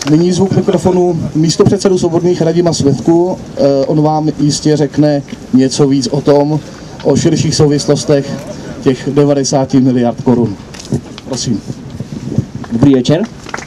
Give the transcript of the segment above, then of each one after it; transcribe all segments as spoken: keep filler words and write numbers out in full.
Nyní zvuk mikrofonu místopředsedu Svobodných Radima Světku. On vám jistě řekne něco víc o tom, o širších souvislostech těch devadesáti miliard korun. Prosím. Dobrý večer.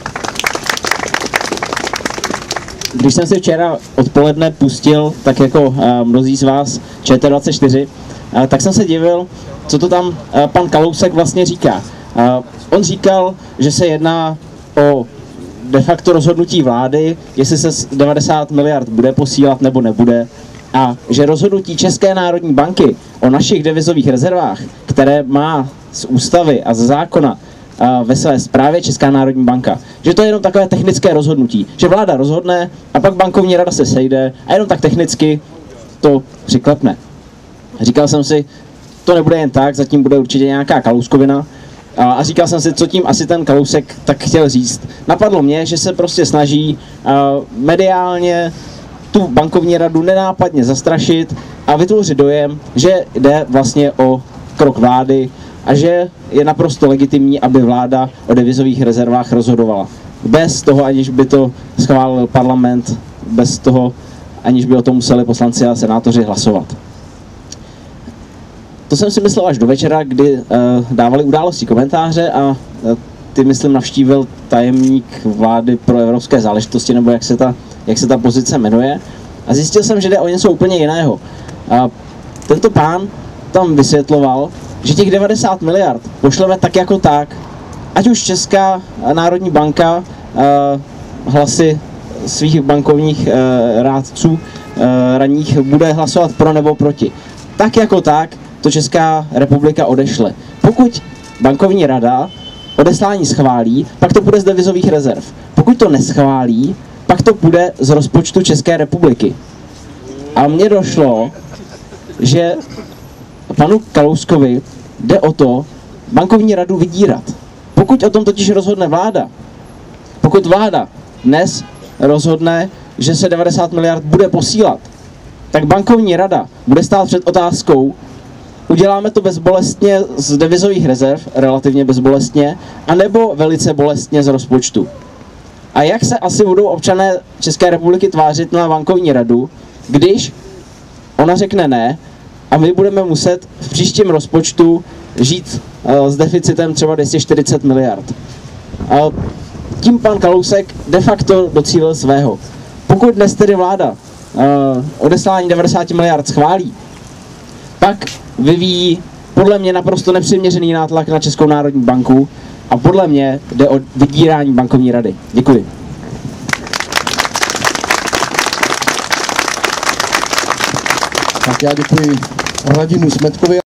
Když jsem si včera odpoledne pustil, tak jako uh, mnozí z vás, Č T dvacet čtyři, uh, tak jsem se divil, co to tam uh, pan Kalousek vlastně říká. Uh, on říkal, že se jedná o de facto rozhodnutí vlády, jestli se devadesát miliard bude posílat nebo nebude, a že rozhodnutí České národní banky o našich devizových rezervách, které má z ústavy a ze zákona ve své správě Česká národní banka, že to je jenom takové technické rozhodnutí, že vláda rozhodne a pak bankovní rada se sejde a jenom tak technicky to přiklepne. Říkal jsem si, to nebude jen tak, zatím bude určitě nějaká Kalouskovina, a říkal jsem si, co tím asi ten Kalousek tak chtěl říct. Napadlo mě, že se prostě snaží mediálně tu bankovní radu nenápadně zastrašit a vytvořit dojem, že jde vlastně o krok vlády a že je naprosto legitimní, aby vláda o devizových rezervách rozhodovala. Bez toho, aniž by to schválil parlament, bez toho, aniž by o tom museli poslanci a senátoři hlasovat. To jsem si myslel až do večera, kdy uh, dávali Události komentáře a uh, ty, myslím, navštívil tajemník vlády pro evropské záležitosti, nebo jak se ta, jak se ta pozice jmenuje. A zjistil jsem, že jde o něco úplně jiného. Uh, tento pán tam vysvětloval, že těch devadesát miliard pošleme tak jako tak, ať už Česká národní banka uh, hlasy svých bankovních uh, rádců uh, radních bude hlasovat pro nebo proti. Tak jako tak to Česká republika odešle. Pokud bankovní rada odeslání schválí, pak to bude z devizových rezerv. Pokud to neschválí, pak to bude z rozpočtu České republiky. A mně došlo, že panu Kalouskovi jde o to bankovní radu vydírat. Pokud o tom totiž rozhodne vláda, pokud vláda dnes rozhodne, že se devadesát miliard bude posílat, tak bankovní rada bude stát před otázkou, uděláme to bezbolestně z devizových rezerv, relativně bezbolestně, anebo velice bolestně z rozpočtu. A jak se asi budou občané České republiky tvářit na bankovní radu, když ona řekne ne a my budeme muset v příštím rozpočtu žít uh, s deficitem třeba dvě stě čtyřicet miliard. Uh, tím pan Kalousek de facto docílil svého. Pokud dnes tedy vláda uh, odeslání devadesát miliard schválí, pak vyvíjí podle mě naprosto nepřiměřený nátlak na Českou národní banku a podle mě jde o vydírání bankovní rady. Děkuji. Tak já děkuji Radimu Smetkovi.